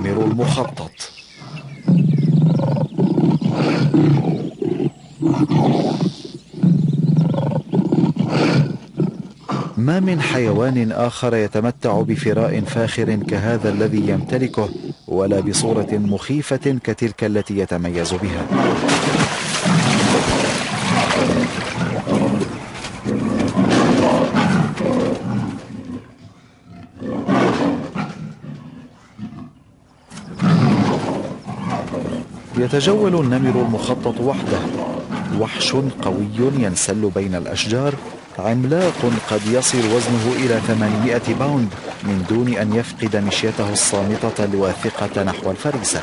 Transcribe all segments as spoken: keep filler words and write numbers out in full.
النمر المخطط. ما من حيوان آخر يتمتع بفراء فاخر كهذا الذي يمتلكه، ولا بصورة مخيفة كتلك التي يتميز بها. يتجول النمر المخطط وحده، وحش قوي ينسل بين الأشجار، عملاق قد يصل وزنه إلى ثمانمائة باوند من دون أن يفقد مشيته الصامتة الواثقة نحو الفريسة.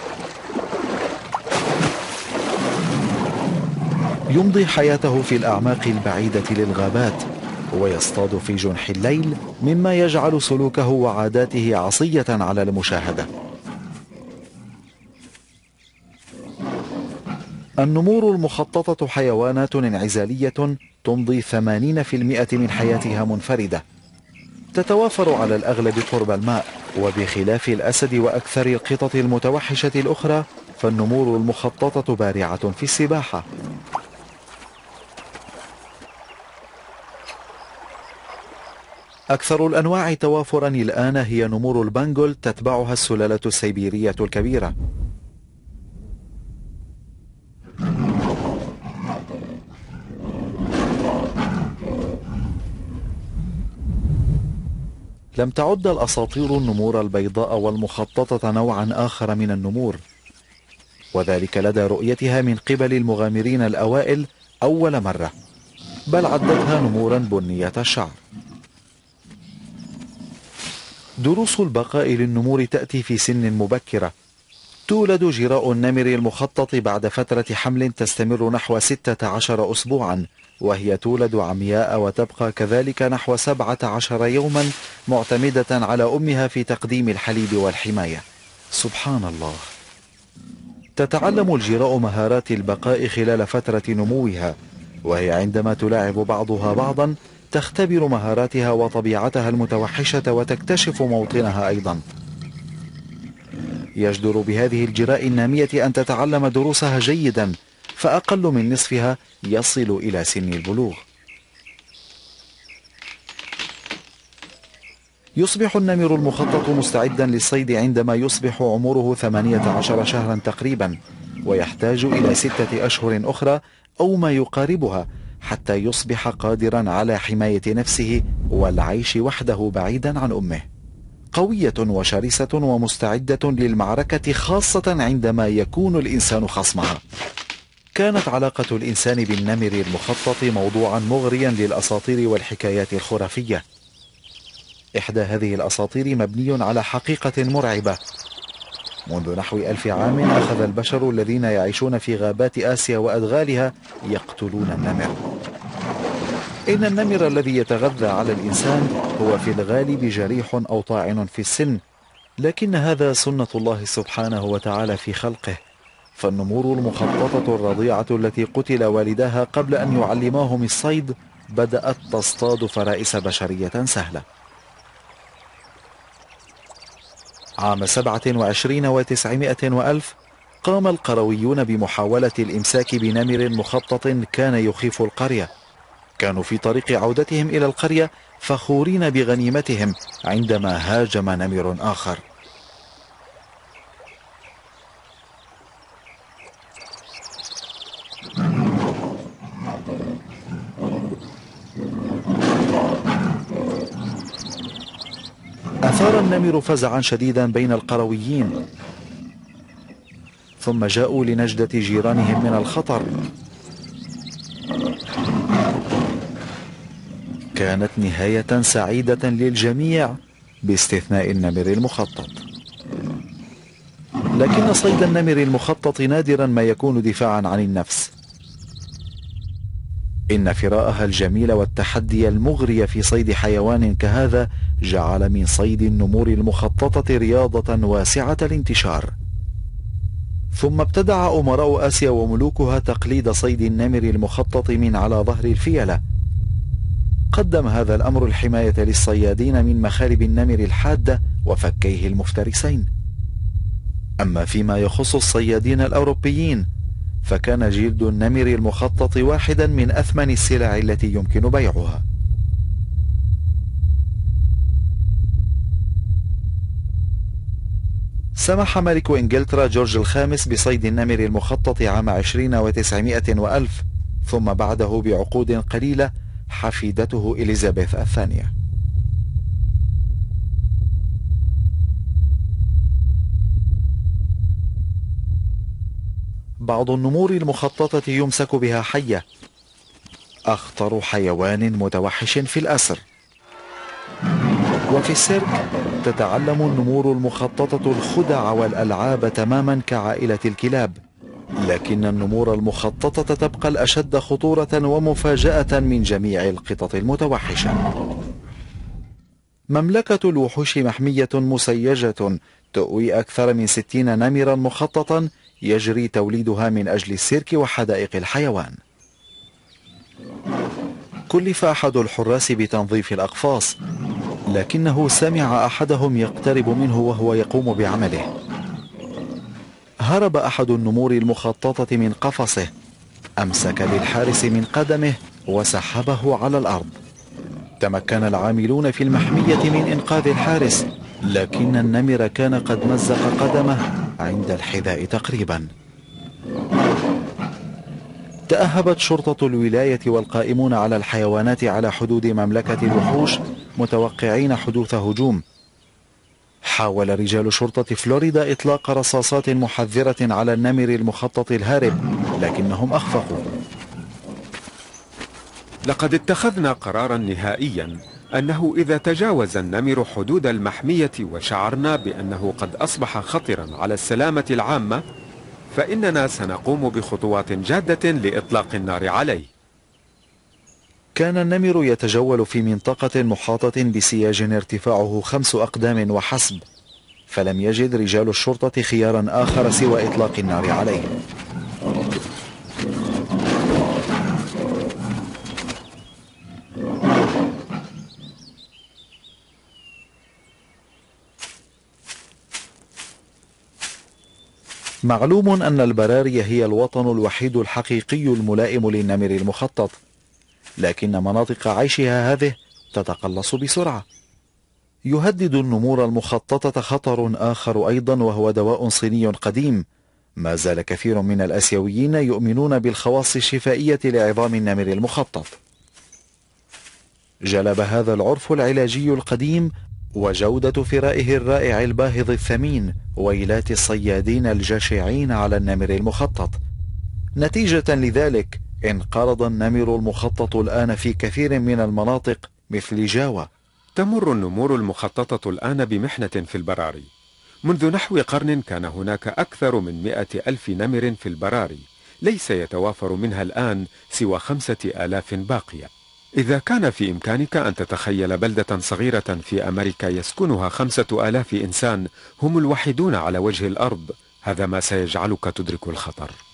يمضي حياته في الأعماق البعيدة للغابات، ويصطاد في جنح الليل، مما يجعل سلوكه وعاداته عصية على المشاهدة. النمور المخططة حيوانات انعزالية تمضي ثمانين بالمئة من حياتها منفردة، تتوافر على الأغلب قرب الماء، وبخلاف الأسد وأكثر القطط المتوحشة الأخرى فالنمور المخططة بارعة في السباحة. أكثر الأنواع توافرا الآن هي نمور البنغول، تتبعها السلالة السيبيرية الكبيرة. لم تعد الأساطير النمور البيضاء والمخططة نوعا آخر من النمور، وذلك لدى رؤيتها من قبل المغامرين الأوائل أول مرة، بل عدتها نمورا بنية الشعر. دروس البقاء للنمور تأتي في سن مبكرة. تولد جراء النمر المخطط بعد فترة حمل تستمر نحو ستة عشر أسبوعا، وهي تولد عمياء وتبقى كذلك نحو سبعة عشر يوما، معتمدة على أمها في تقديم الحليب والحماية. سبحان الله. تتعلم الجراء مهارات البقاء خلال فترة نموها، وهي عندما تلاعب بعضها بعضا تختبر مهاراتها وطبيعتها المتوحشة وتكتشف موطنها أيضا. يجدر بهذه الجراء النامية أن تتعلم دروسها جيدا، فأقل من نصفها يصل إلى سن البلوغ. يصبح النمر المخطط مستعدا للصيد عندما يصبح عمره ثمانية عشر شهرا تقريبا، ويحتاج إلى ستة أشهر أخرى أو ما يقاربها حتى يصبح قادرا على حماية نفسه والعيش وحده بعيدا عن أمه. قوية وشرسة ومستعدة للمعركة، خاصة عندما يكون الإنسان خصمها. كانت علاقة الإنسان بالنمر المخطط موضوعا مغريا للأساطير والحكايات الخرافية. إحدى هذه الأساطير مبني على حقيقة مرعبة. منذ نحو ألف عام أخذ البشر الذين يعيشون في غابات آسيا وأدغالها يقتلون النمر. إن النمر الذي يتغذى على الإنسان هو في الغالب جريح أو طاعن في السن، لكن هذا سنة الله سبحانه وتعالى في خلقه. فالنمور المخططة الرضيعة التي قتل والداها قبل أن يعلماهم الصيد بدأت تصطاد فرائس بشرية سهلة. عام سبعة وعشرين وتسعمائة وألف قام القرويون بمحاولة الإمساك بنمر مخطط كان يخيف القرية. كانوا في طريق عودتهم إلى القرية فخورين بغنيمتهم عندما هاجم نمر آخر. أثار النمر فزعا شديدا بين القرويين، ثم جاءوا لنجدة جيرانهم من الخطر. كانت نهاية سعيدة للجميع باستثناء النمر المخطط. لكن صيد النمر المخطط نادرا ما يكون دفاعا عن النفس. إن فراءها الجميل والتحدي المغري في صيد حيوان كهذا جعل من صيد النمور المخططة رياضة واسعة الانتشار. ثم ابتدع أمراء آسيا وملوكها تقليد صيد النمر المخطط من على ظهر الفيلة. قدم هذا الأمر الحماية للصيادين من مخالب النمر الحادة وفكيه المفترسين. أما فيما يخص الصيادين الأوروبيين فكان جلد النمر المخطط واحدا من أثمن السلع التي يمكن بيعها. سمح ملك إنجلترا جورج الخامس بصيد النمر المخطط عام عشرين وتسعمائة وألف، ثم بعده بعقود قليلة حفيدته إليزابيث الثانية. بعض النمور المخططة يمسك بها حية، أخطر حيوان متوحش في الأسر. وفي السيرك تتعلم النمور المخططة الخدع والألعاب تماما كعائلة الكلاب، لكن النمور المخططة تبقى الأشد خطورة ومفاجأة من جميع القطط المتوحشة. مملكة الوحوش محمية مسيجة تؤوي أكثر من ستين نمرا مخططا يجري توليدها من أجل السيرك وحدائق الحيوان. كلف أحد الحراس بتنظيف الأقفاص، لكنه سمع أحدهم يقترب منه وهو يقوم بعمله. هرب أحد النمور المخططة من قفصه، أمسك بالحارس من قدمه وسحبه على الأرض. تمكن العاملون في المحمية من إنقاذ الحارس، لكن النمر كان قد مزق قدمه عند الحذاء تقريبا. تأهبت شرطة الولاية والقائمون على الحيوانات على حدود مملكة الوحوش متوقعين حدوث هجوم. حاول رجال شرطة فلوريدا إطلاق رصاصات محذرة على النمر المخطط الهارب، لكنهم أخفقوا. لقد اتخذنا قرارا نهائيا أنه إذا تجاوز النمر حدود المحمية وشعرنا بأنه قد أصبح خطرا على السلامة العامة فإننا سنقوم بخطوات جادة لإطلاق النار عليه. كان النمر يتجول في منطقة محاطة بسياج ارتفاعه خمس أقدام وحسب، فلم يجد رجال الشرطة خيارا آخر سوى إطلاق النار عليه. معلوم أن البراري هي الوطن الوحيد الحقيقي الملائم للنمر المخطط، لكن مناطق عيشها هذه تتقلص بسرعة. يهدد النمور المخططة خطر آخر أيضا، وهو دواء صيني قديم. ما زال كثير من الآسيويين يؤمنون بالخواص الشفائية لعظام النمر المخطط. جلب هذا العرف العلاجي القديم وجودة فرائه الرائع الباهظ الثمين ويلات الصيادين الجشعين على النمر المخطط. نتيجة لذلك انقرض النمر المخطط الآن في كثير من المناطق مثل جاوا. تمر النمور المخططة الآن بمحنة في البراري. منذ نحو قرن كان هناك أكثر من مئة ألف نمر في البراري، ليس يتوافر منها الآن سوى خمسة آلاف باقية. إذا كان في إمكانك أن تتخيل بلدة صغيرة في أمريكا يسكنها خمسة آلاف إنسان هم الوحيدون على وجه الأرض، هذا ما سيجعلك تدرك الخطر.